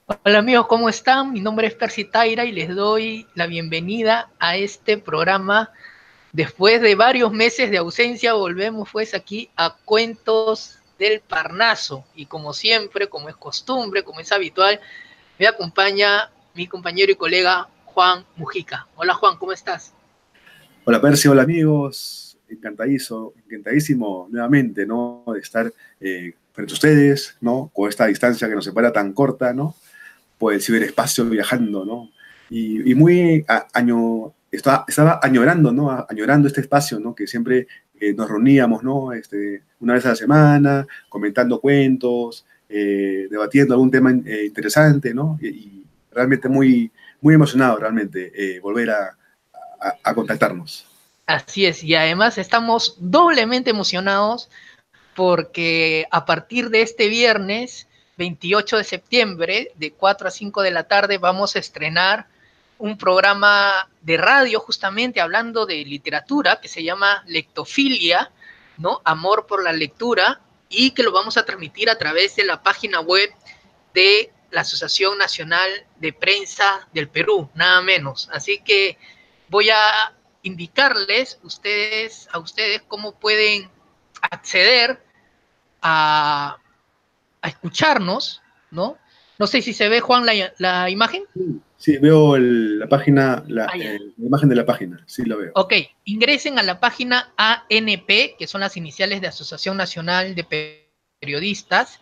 Hola amigos, ¿cómo están? Mi nombre es Percy Taira y les doy la bienvenida a este programa. Después de varios meses de ausencia, volvemos pues aquí a Cuentos del Parnaso. Y como siempre, como es costumbre, como es habitual, me acompaña mi compañero y colega Juan Mujica. Hola Juan, ¿cómo estás? Hola Percy, hola amigos, encantadísimo nuevamente, ¿no? De estar frente a ustedes, ¿no? Con esta distancia que nos separa tan corta, ¿no? Por el ciberespacio viajando, ¿no? Y muy estaba añorando, ¿no? Añorando este espacio, ¿no? Que siempre nos reuníamos, ¿no? Una vez a la semana, comentando cuentos, debatiendo algún tema interesante, ¿no? Y realmente muy emocionado, realmente, volver a contactarnos. Así es, y además estamos doblemente emocionados porque a partir de este viernes 28 de septiembre, de 4 a 5 de la tarde, vamos a estrenar un programa de radio justamente hablando de literatura que se llama Lectofilia, ¿no? Amor por la lectura, y que lo vamos a transmitir a través de la página web de la Asociación Nacional de Prensa del Perú, nada menos. Así que voy a indicarles a ustedes cómo pueden acceder a escucharnos, ¿no? No sé si se ve, Juan, la imagen. Sí, veo la página, Ah, ya. la imagen de la página, sí lo veo. Ok, ingresen a la página ANP, que son las iniciales de Asociación Nacional de Periodistas,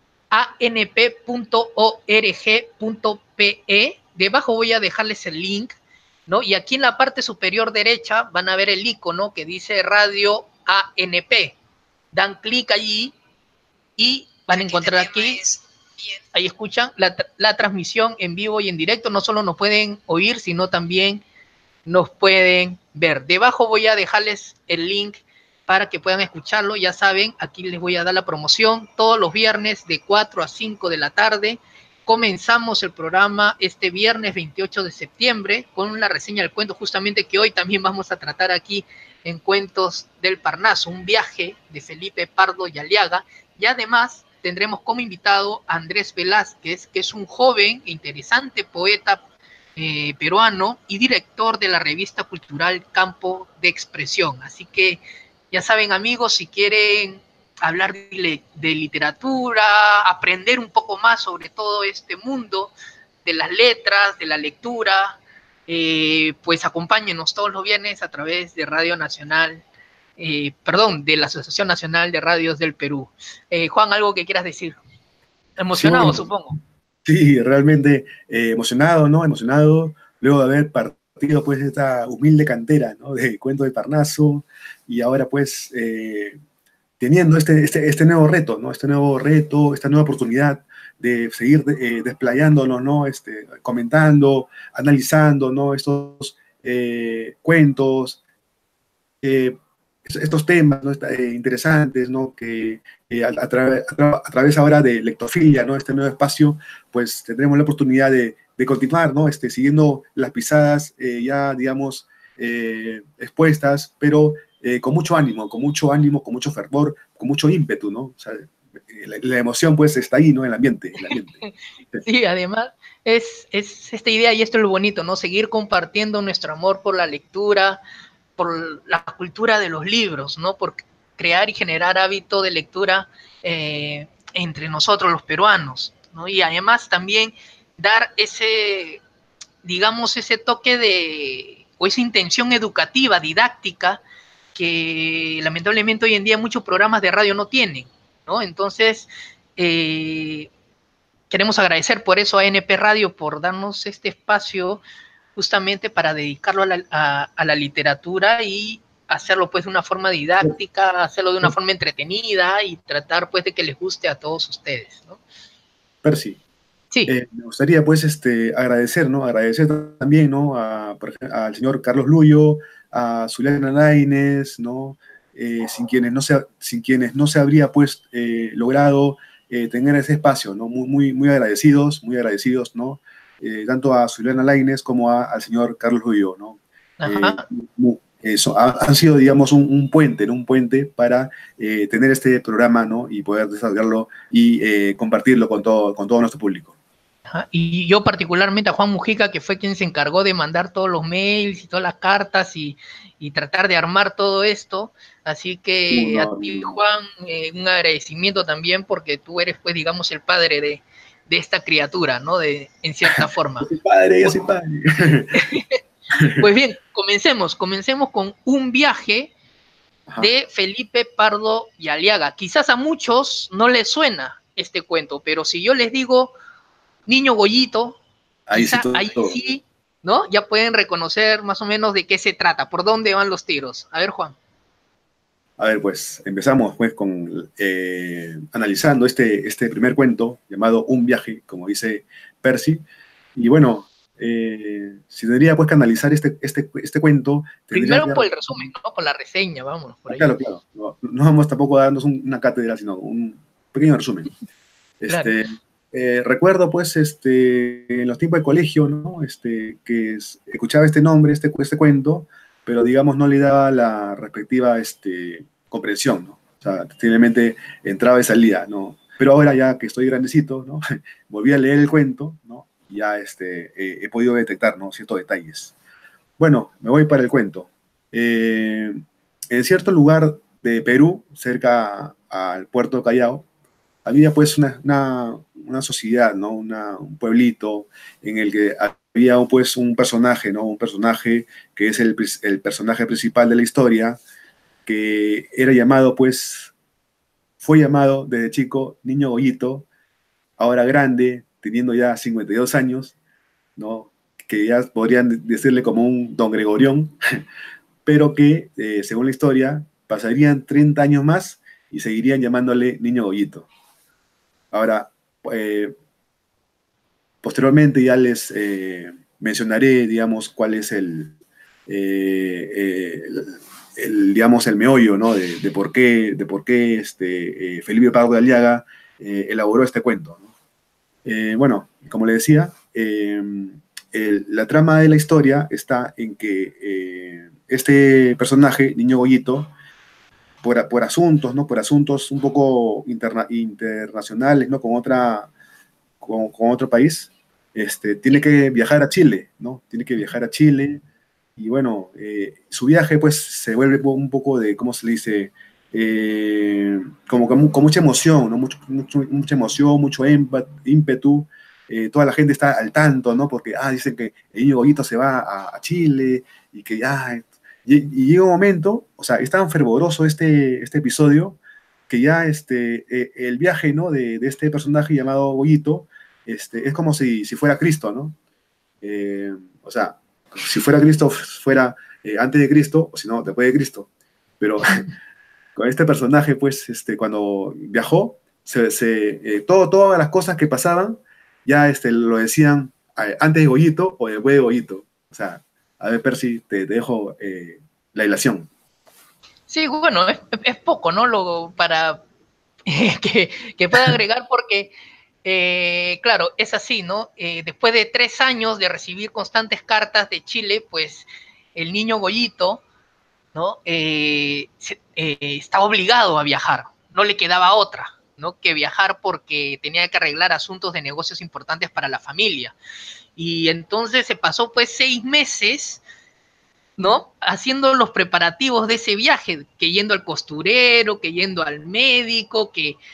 anp.org.pe. Debajo voy a dejarles el link, ¿no? Y aquí en la parte superior derecha van a ver el icono que dice Radio ANP. Dan clic allí y van a encontrar aquí, ahí escuchan la transmisión en vivo y en directo. No solo nos pueden oír, sino también nos pueden ver. Debajo voy a dejarles el link para que puedan escucharlo. Ya saben, aquí les voy a dar la promoción. Todos los viernes de 4 a 5 de la tarde comenzamos el programa este viernes 28 de septiembre con la reseña del cuento justamente que hoy también vamos a tratar aquí en Cuentos del Parnaso, un viaje de Felipe Pardo y Aliaga. Y además tendremos como invitado a Andrés Velázquez, que es un joven e interesante poeta peruano y director de la revista cultural Campo de Expresión. Así que ya saben amigos, si quieren hablar de literatura, aprender un poco más sobre todo este mundo de las letras, de la lectura, pues acompáñenos todos los viernes a través de Radio Nacional, de la Asociación Nacional de Radios del Perú. Juan, algo que quieras decir. Sí, Emocionado, bueno, supongo. sí, realmente emocionado, ¿no? Emocionado luego de haber partido, pues, esta humilde cantera, ¿no? De Cuento de Parnaso y ahora, pues, teniendo este nuevo reto, ¿no? Este nuevo reto, esta nueva oportunidad de seguir desplayándonos, ¿no? Comentando, analizando, ¿no? Estos cuentos, eh, estos temas, ¿no? Interesantes, ¿no? Que a través ahora de Lectofilia, ¿no? Este nuevo espacio, pues tendremos la oportunidad de continuar, ¿no? Siguiendo las pisadas ya, digamos, expuestas, pero con mucho fervor, con mucho ímpetu, ¿no? O sea, la emoción, pues, está ahí, ¿no? En el ambiente. Sí, además es esta idea y esto es lo bonito, ¿no? Seguir compartiendo nuestro amor por la lectura, por la cultura de los libros, ¿no? Por crear y generar hábito de lectura entre nosotros los peruanos, ¿no? Y además también dar ese, digamos, ese toque de, o esa intención educativa, didáctica, que lamentablemente hoy en día muchos programas de radio no tienen, ¿no? Entonces, eh, queremos agradecer por eso a NP Radio por darnos este espacio justamente para dedicarlo a la literatura y hacerlo pues de una forma didáctica, hacerlo de una forma entretenida y tratar pues de que les guste a todos ustedes, ¿no? Percy, Sí, me gustaría pues agradecer, ¿no? Agradecer también, ¿no? Al señor Carlos Luyo, a Zuliana Lainez, ¿no? Sin quienes no se habría pues logrado tener ese espacio, ¿no? Muy agradecidos, ¿no? Tanto a Zuliana Lainez como al señor Carlos Luyo, ¿no? Eh, ajá. Han sido, digamos, un puente, ¿no? Un puente para tener este programa, ¿no? Y poder desarrollarlo y compartirlo con todo nuestro público. Ajá. Y yo particularmente a Juan Mujica, que fue quien se encargó de mandar todos los mails y todas las cartas y tratar de armar todo esto. Así que a No, ti, no. Juan, un agradecimiento también porque tú eres, pues, digamos, el padre de esta criatura, ¿no? En cierta Yo forma. soy padre, yo Pues, soy padre. pues bien, comencemos con un viaje Ajá, de Felipe Pardo y Aliaga. Quizás a muchos no les suena este cuento, pero si yo les digo Niño Goyito, ahí sí quizá todo. ahí sí, ¿no? Ya pueden reconocer más o menos de qué se trata, por dónde van los tiros. A ver, Juan. A ver, pues empezamos pues con analizando este primer cuento llamado Un viaje, como dice Percy. Y bueno, si tendría pues que analizar este cuento, tendría que... Primero por el resumen, ¿no? Por la reseña, vamos, por ahí. Claro, claro. No, no vamos tampoco a darnos una cátedra, sino un pequeño resumen. Claro. Este, recuerdo, pues, en los tiempos de colegio, ¿no? Que escuchaba este nombre, este cuento, pero, digamos, no le daba la respectiva comprensión, ¿no? O sea, simplemente entraba y salía, ¿no? Pero ahora ya que estoy grandecito, ¿no? Volví a leer el cuento, ¿no? Y ya he podido detectar, ¿no? Ciertos detalles. Bueno, me voy para el cuento. En cierto lugar de Perú, cerca al puerto de Callao, había pues una sociedad, ¿no? Un pueblito en el que había pues un personaje, ¿no? Un personaje que es el personaje principal de la historia, que era llamado pues, fue llamado desde chico Niño Goyito, ahora grande, teniendo ya 52 años, ¿no? Que ya podrían decirle como un Don Gregorión, pero que, según la historia, pasarían 30 años más y seguirían llamándole Niño Goyito. Ahora, eh, posteriormente ya les mencionaré, digamos, cuál es digamos, el meollo, ¿no? De por qué Felipe Pardo de Aliaga elaboró este cuento, ¿no? Bueno, como le decía, la trama de la historia está en que este personaje, Niño Goyito, por asuntos, ¿no? Por asuntos un poco internacionales, ¿no? Con otro país, tiene Sí. que viajar a Chile, ¿no? Tiene que viajar a Chile y bueno, su viaje pues se vuelve un poco de, ¿cómo se le dice? Como que con mucha emoción, ¿no? Mucha emoción, mucho ímpetu. Toda la gente está al tanto, ¿no? Porque, dicen que el niño Goyito se va a Chile y que ya... y llega un momento, o sea, es tan fervoroso este episodio que ya el viaje, ¿no? De este personaje llamado Goyito, es como si fuera Cristo, ¿no? O sea, si fuera Cristo, fuera antes de Cristo, o si no, después de Cristo. Pero con este personaje, pues, cuando viajó, todas las cosas que pasaban, ya lo decían antes de Goyito o después de Goyito. O sea, a ver, Percy, te dejo la ilación. Sí, bueno, es poco, ¿no? Para que pueda agregar porque, claro, es así, ¿no? Después de 3 años de recibir constantes cartas de Chile, pues el niño Goyito, ¿no? Estaba obligado a viajar, no le quedaba otra, ¿no? Que viajar porque tenía que arreglar asuntos de negocios importantes para la familia. Y entonces se pasó pues 6 meses, ¿no? Haciendo los preparativos de ese viaje, que yendo al costurero, que yendo al médico,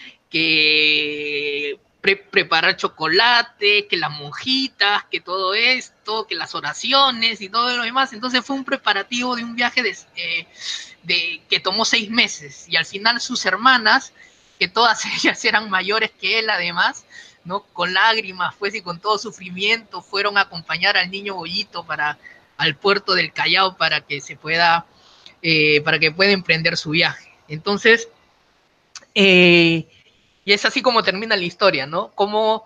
que preparar chocolate, que las monjitas, que todo esto, que las oraciones y todo lo demás. Entonces fue un preparativo de un viaje que tomó 6 meses y al final sus hermanas, que todas ellas eran mayores que él además, ¿no? Con lágrimas, pues, y con todo sufrimiento, fueron a acompañar al niño Goyito al puerto del Callao para que pueda emprender su viaje. Entonces, y es así como termina la historia, ¿no? Como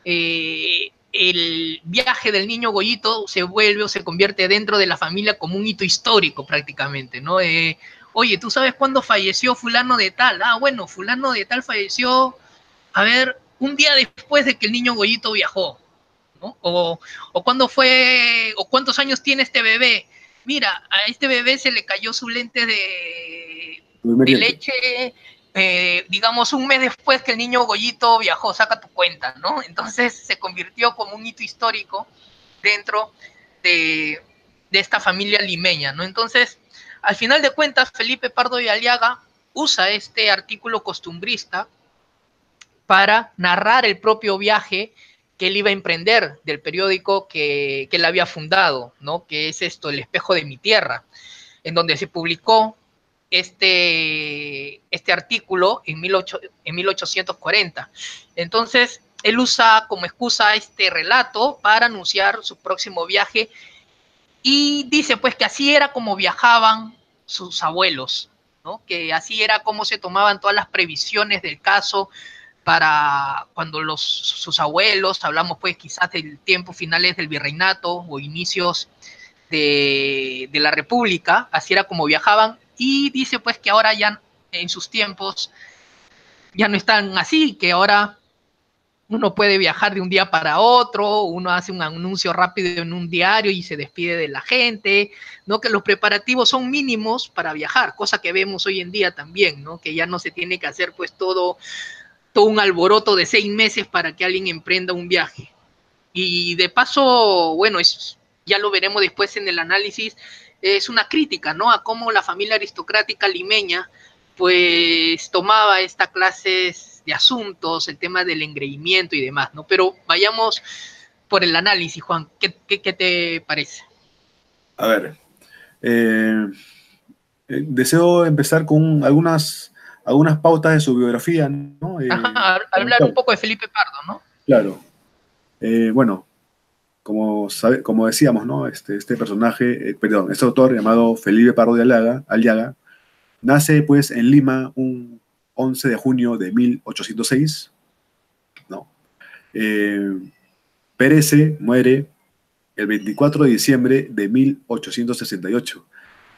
el viaje del niño Goyito se vuelve o se convierte dentro de la familia como un hito histórico prácticamente, ¿no? Oye, ¿tú sabes cuándo falleció fulano de tal? Bueno, fulano de tal falleció, a ver, un día después de que el niño Goyito viajó, ¿no? O cuándo fue, o cuántos años tiene este bebé. Mira, a este bebé se le cayó su lente de Primer diente. leche digamos, un mes después que el niño Goyito viajó, saca tu cuenta, ¿no? Entonces se convirtió como un hito histórico dentro de, de esta familia limeña, ¿no? Entonces, al final de cuentas, Felipe Pardo de Aliaga usa este artículo costumbrista para narrar el propio viaje que él iba a emprender del periódico que él había fundado, ¿no? Que es esto, El Espejo de mi Tierra, en donde se publicó este artículo en 1840. Entonces, él usa como excusa este relato para anunciar su próximo viaje y dice pues que así era como viajaban sus abuelos, ¿no? Que así era como se tomaban todas las previsiones del caso para cuando sus abuelos, hablamos pues quizás del tiempo finales del virreinato o inicios de la República, así era como viajaban, y dice pues que ahora ya en sus tiempos ya no están así, que ahora uno puede viajar de un día para otro, uno hace un anuncio rápido en un diario y se despide de la gente, ¿no? Que los preparativos son mínimos para viajar, cosa que vemos hoy en día también, ¿no? Que ya no se tiene que hacer pues todo un alboroto de 6 meses para que alguien emprenda un viaje. Y de paso, bueno, ya lo veremos después en el análisis, es una crítica, ¿no? A cómo la familia aristocrática limeña, pues, tomaba esta clase de asuntos, el tema del engreimiento y demás, ¿no? Pero vayamos por el análisis, Juan. ¿Qué te parece? A ver, eh, deseo empezar con algunas pautas de su biografía, ¿no? Ajá, hablar un poco de Felipe Pardo, ¿no? Claro. Bueno, como decíamos, ¿no? Este personaje, perdón, este autor llamado Felipe Pardo de Aliaga, nace pues en Lima un 11 de junio de 1806, ¿no? Eh, perece, muere el 24 de diciembre de 1868.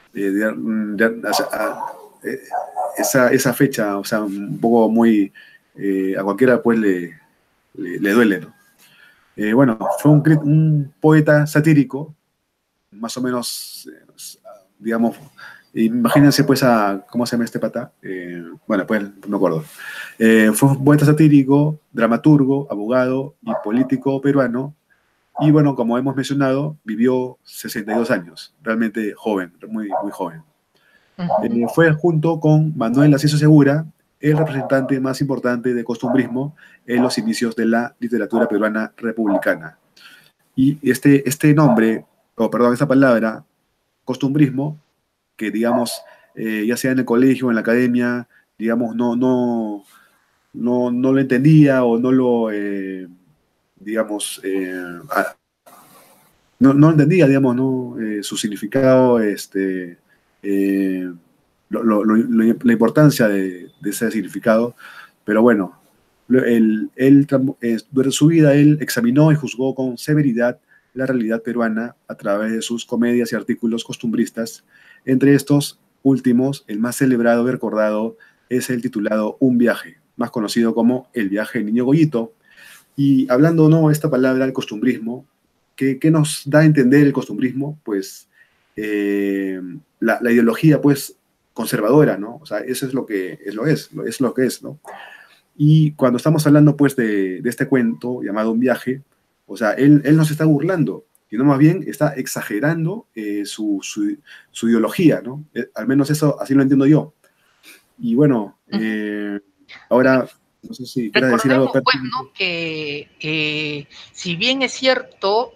Eh, esa fecha, o sea, un poco muy, a cualquiera pues le duele, ¿no? Bueno, fue un poeta satírico, más o menos, digamos, imagínense pues ¿cómo se llama este pata? Bueno, pues no me acuerdo. Fue un poeta satírico, dramaturgo, abogado y político peruano. Y bueno, como hemos mencionado, vivió 62 años, realmente joven, muy, muy joven. Fue junto con Manuel Ascenso Segura el representante más importante de costumbrismo en los inicios de la literatura peruana republicana. Y este nombre, o perdón, esta palabra, costumbrismo, que digamos, ya sea en el colegio o en la academia, digamos, no lo entendía o no lo, digamos, no entendía, digamos, ¿no? Su significado, eh, la importancia de ese significado, pero bueno, durante su vida él examinó y juzgó con severidad la realidad peruana a través de sus comedias y artículos costumbristas. Entre estos últimos, el más celebrado y recordado es el titulado Un viaje, más conocido como El viaje del niño Goyito. Y hablando, ¿no?, esta palabra, el costumbrismo, ¿qué nos da a entender el costumbrismo? Pues la ideología, pues, conservadora, ¿no? O sea, eso es lo que es, ¿no? Y cuando estamos hablando, pues, de este cuento llamado Un viaje, o sea, él no se está burlando, sino más bien está exagerando su ideología, ¿no? Al menos eso, así lo entiendo yo. Y bueno, ahora, no sé si quieras decir algo. Recordemos, pues, ¿no? Que si bien es cierto,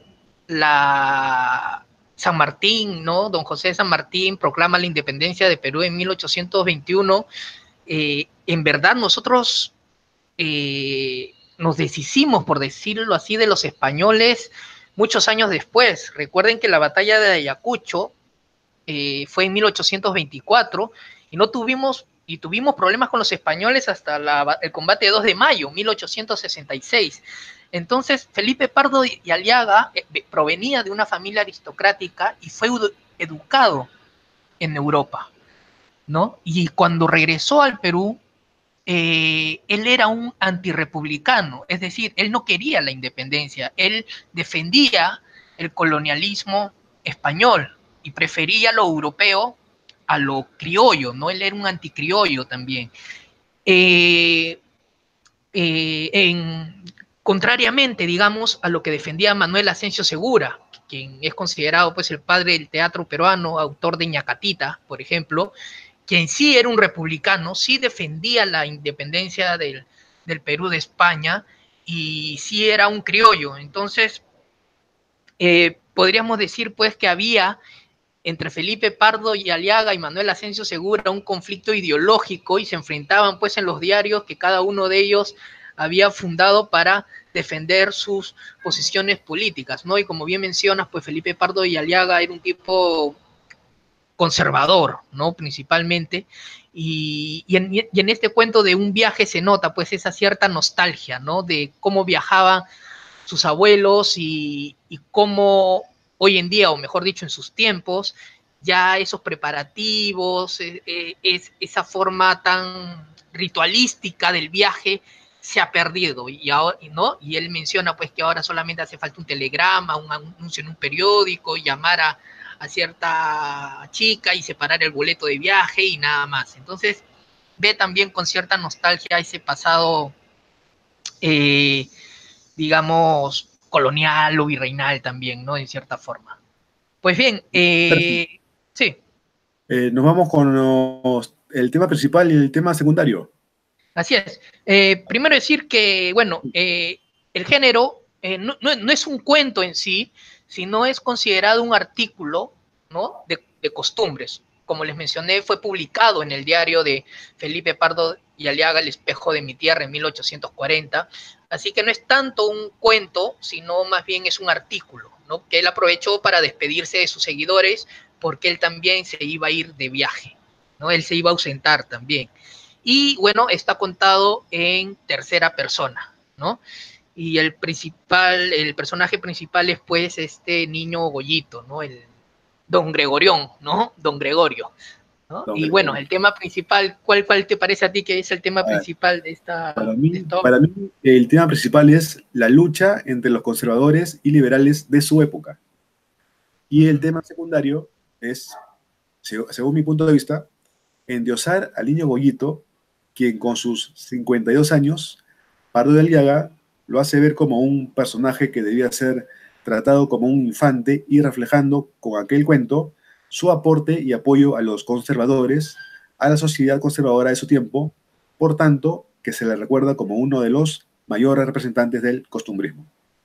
San Martín, ¿no? Don José de San Martín proclama la independencia de Perú en 1821, en verdad nosotros nos deshicimos, por decirlo así, de los españoles muchos años después. Recuerden que la batalla de Ayacucho fue en 1824 y tuvimos problemas con los españoles hasta el combate de 2 de mayo, 1866. Entonces, Felipe Pardo y Aliaga provenía de una familia aristocrática y fue educado en Europa, ¿no? Y cuando regresó al Perú, él era un antirrepublicano, es decir, él no quería la independencia, él defendía el colonialismo español y prefería lo europeo a lo criollo, ¿no? Él era un anticriollo también. eh, contrariamente, digamos, a lo que defendía Manuel Asensio Segura, quien es considerado pues el padre del teatro peruano, autor de Ñacatita, por ejemplo, quien sí era un republicano, sí defendía la independencia del Perú de España y sí era un criollo. Entonces, podríamos decir pues que había entre Felipe Pardo y Aliaga y Manuel Asensio Segura un conflicto ideológico y se enfrentaban pues en los diarios que cada uno de ellos había fundado para defender sus posiciones políticas, ¿no? Y como bien mencionas, pues Felipe Pardo y Aliaga era un tipo conservador, ¿no? Principalmente. Y en este cuento de un viaje se nota pues esa cierta nostalgia, ¿no? De cómo viajaban sus abuelos y cómo hoy en día, o mejor dicho, en sus tiempos, ya esos preparativos, esa forma tan ritualística del viaje se ha perdido ¿no? Y él menciona pues que ahora solamente hace falta un telegrama, un anuncio en un periódico, llamar a cierta chica y separar el boleto de viaje y nada más. Entonces ve también con cierta nostalgia ese pasado eh, digamos, colonial o virreinal también, ¿no? En cierta forma. Pues bien, Perfecto. sí, Nos vamos con el tema principal y el tema secundario. así es. Primero decir que, bueno, el género no es un cuento en sí, sino es considerado un artículo, ¿no? De costumbres. Como les mencioné, fue publicado en el diario de Felipe Pardo y Aliaga, El espejo de mi tierra, en 1840. Así que no es tanto un cuento, sino más bien es un artículo, ¿no? Que él aprovechó para despedirse de sus seguidores porque él también se iba a ir de viaje, ¿no? Él se iba a ausentar también. Y bueno, está contado en tercera persona, ¿no? Y el personaje principal es pues este niño Goyito, ¿no? El Don Gregorión, ¿no? Don Gregorio, ¿no? Don Y bueno, Gregorio. el tema principal, ¿cuál te parece a ti que es el tema A ver, principal de esta obra? para mí el tema principal es la lucha entre los conservadores y liberales de su época. Uh Y el -huh. tema secundario es, según mi punto de vista, endiosar al niño Goyito, quien con sus 52 años, Pardo de Aliaga lo hace ver como un personaje que debía ser tratado como un infante y reflejando con aquel cuento su aporte y apoyo a los conservadores, a la sociedad conservadora de su tiempo, por tanto, que se le recuerda como uno de los mayores representantes del costumbrismo.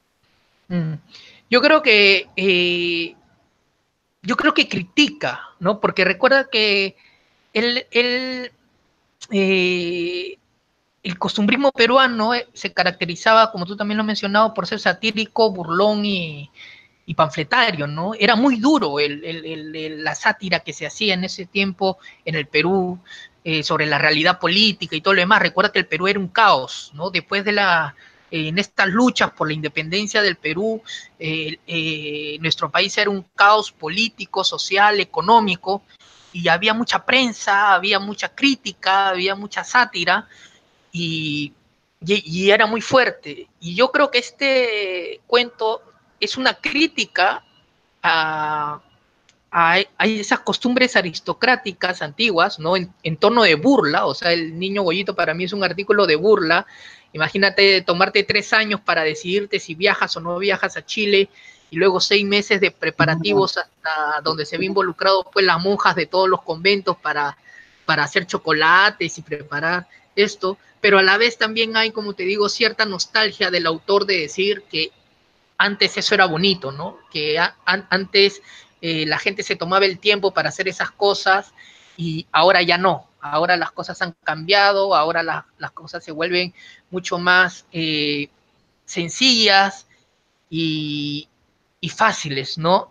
Yo creo que yo creo que critica, ¿no? Porque recuerda que él eh, el costumbrismo peruano se caracterizaba, como tú también lo has mencionado, por ser satírico, burlón y panfletario, ¿no? Era muy duro la sátira que se hacía en ese tiempo en el Perú sobre la realidad política y todo lo demás. Recuerda que el Perú era un caos, ¿no? Después de en estas luchas por la independencia del Perú, nuestro país era un caos político, social, económico, y había mucha prensa, había mucha crítica, había mucha sátira, y, y era muy fuerte. Y yo creo que este cuento es una crítica a, a esas costumbres aristocráticas antiguas, ¿no? En torno de burla, o sea, el niño Goyito para mí es un artículo de burla. Imagínate tomarte 3 años para decidirte si viajas o no viajas a Chile y luego 6 meses de preparativos hasta donde se ve involucrado pues las monjas de todos los conventos para hacer chocolates y preparar esto, pero a la vez también hay, como te digo, cierta nostalgia del autor de decir que antes eso era bonito, ¿no? Que antes la gente se tomaba el tiempo para hacer esas cosas y ahora ya no. Ahora las cosas han cambiado, ahora las cosas se vuelven mucho más sencillas y, y, fáciles, ¿no?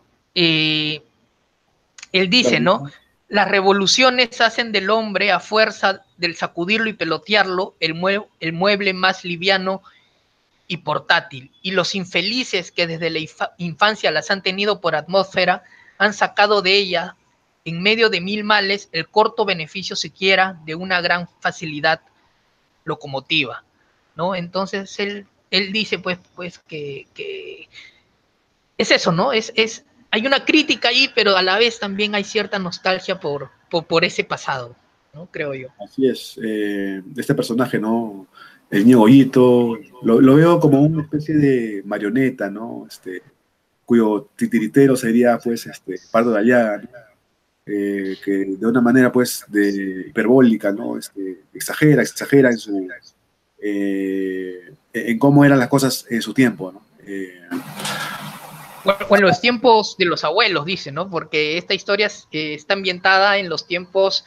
Él dice, ¿no? Las revoluciones hacen del hombre, a fuerza del sacudirlo y pelotearlo, el mueble más liviano y portátil, y los infelices que desde la infancia las han tenido por atmósfera han sacado de ella, en medio de mil males, el corto beneficio siquiera de una gran facilidad locomotiva, ¿no? Entonces él dice pues que es eso, ¿no? Hay una crítica ahí, pero a la vez también hay cierta nostalgia por ese pasado. ¿no? Creo yo. Así es. Este personaje, ¿no? El niño Goyito, lo veo como una especie de marioneta, ¿no? Cuyo titiritero sería, pues, Pardo de Aliaga, ¿no? Que de una manera, pues, de hiperbólica, ¿no? Exagera en cómo eran las cosas en su tiempo, ¿no? O en los tiempos de los abuelos, dice, ¿no? Porque esta historia está ambientada en los tiempos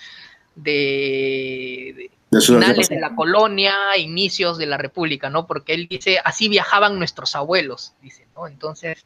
de finales de la colonia, inicios de la república, ¿no? Porque él dice, así viajaban nuestros abuelos, dice, ¿no? Entonces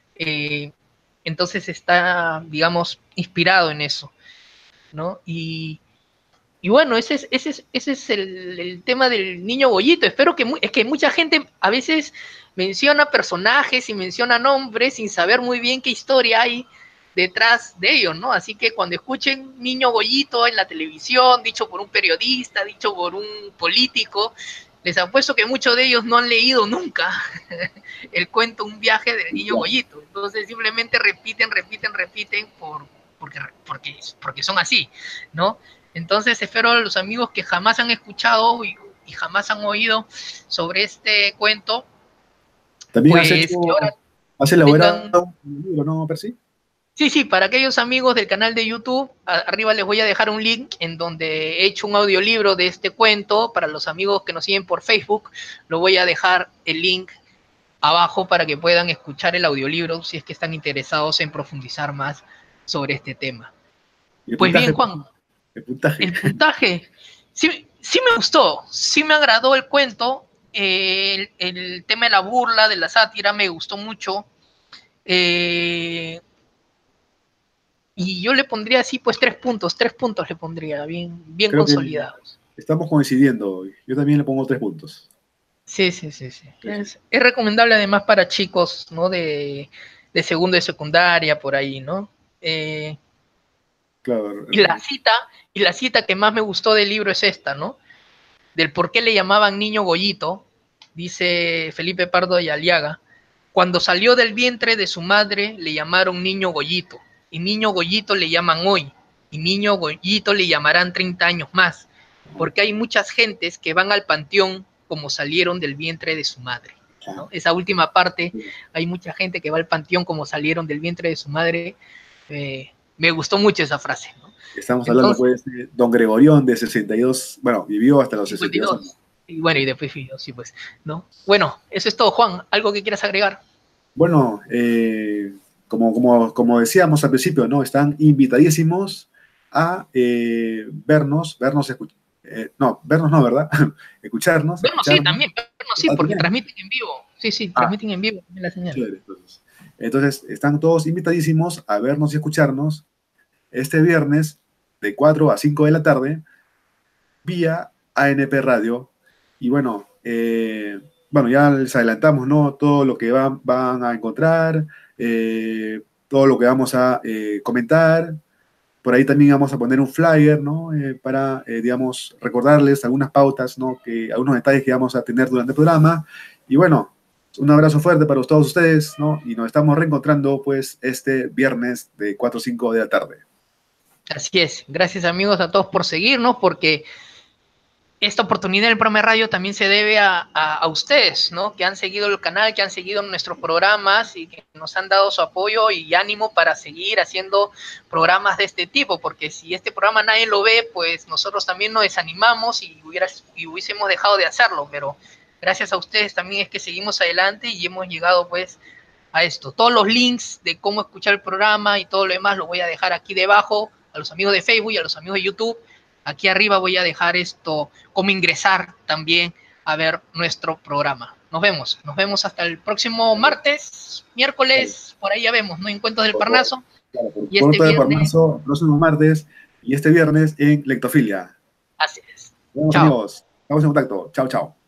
está, digamos, inspirado en eso, ¿no? Y bueno, ese es el tema del niño Goyito. Espero es que mucha gente a veces menciona personajes y menciona nombres sin saber muy bien qué historia hay detrás de ellos, ¿no? Así que cuando escuchen niño Goyito en la televisión, dicho por un periodista, dicho por un político, les apuesto que muchos de ellos no han leído nunca el cuento Un viaje del niño Goyito. Entonces simplemente repiten porque son así, ¿no? Entonces espero a los amigos que jamás han escuchado y jamás han oído sobre este cuento, también pues que ahora has elaborado un libro, ¿no, Percy? Sí, para aquellos amigos del canal de YouTube, arriba les voy a dejar un link en donde he hecho un audiolibro de este cuento. Para los amigos que nos siguen por Facebook, lo voy a dejar el link abajo para que puedan escuchar el audiolibro si es que están interesados en profundizar más sobre este tema. Pues bien, Juan, el puntaje sí me gustó, sí me agradó el cuento, el tema de la burla, de la sátira, me gustó mucho. Y yo le pondría así, pues 3 puntos le pondría, bien creo consolidados. Estamos coincidiendo, yo también le pongo 3 puntos. Sí. Es recomendable además para chicos, ¿no? De segundo y secundaria, por ahí, ¿no? Claro. Y la cita que más me gustó del libro es esta, ¿no? Del por qué le llamaban niño Goyito, dice Felipe Pardo de Aliaga: cuando salió del vientre de su madre le llamaron niño Goyito, y niño Goyito le llaman hoy, y niño Goyito le llamarán 30 años más, porque hay muchas gentes que van al panteón como salieron del vientre de su madre, ¿no? Esa última parte, hay mucha gente que va al panteón como salieron del vientre de su madre. Me gustó mucho esa frase, ¿no? Estamos hablando, pues, de don Gregorión, de 62, bueno, vivió hasta los 62 años. Y bueno, y después vivió, sí, pues, ¿no? Bueno, eso es todo, Juan. ¿Algo que quieras agregar? Bueno, como decíamos al principio, ¿no? Están invitadísimos a vernos, vernos no, ¿verdad? Escucharnos. Vernos sí, también, vernos sí, porque transmiten en vivo. Sí, transmiten en vivo la señal. Entonces, están todos invitadísimos a vernos y escucharnos este viernes de 4 a 5 de la tarde vía ANP Radio. Y bueno, ya les adelantamos, ¿no? Todo lo que van a encontrar, todo lo que vamos a comentar. Por ahí también vamos a poner un flyer, ¿no? Para, digamos, recordarles algunas pautas, ¿no? Algunos detalles que vamos a tener durante el programa. Y bueno, un abrazo fuerte para todos ustedes, ¿no? Y nos estamos reencontrando, pues, este viernes de 4 a 5 de la tarde. Así es. Gracias, amigos, a todos por seguirnos, porque esta oportunidad del programa de radio también se debe a ustedes, ¿no? Que han seguido el canal, que han seguido nuestros programas y que nos han dado su apoyo y ánimo para seguir haciendo programas de este tipo, porque si este programa nadie lo ve, pues nosotros también nos desanimamos y hubiésemos dejado de hacerlo, pero gracias a ustedes también es que seguimos adelante y hemos llegado, pues, a esto. Todos los links de cómo escuchar el programa y todo lo demás lo voy a dejar aquí debajo, a los amigos de Facebook y a los amigos de YouTube. Aquí arriba voy a dejar esto, cómo ingresar también a ver nuestro programa. Nos vemos hasta el próximo martes, miércoles, por ahí ya vemos, ¿no? Encuentros del Parnaso. Claro, y este viernes, Parnaso, próximo martes, y este viernes en Lectofilia. Así es. Nos vemos, amigos. Estamos en contacto. Chao, chao.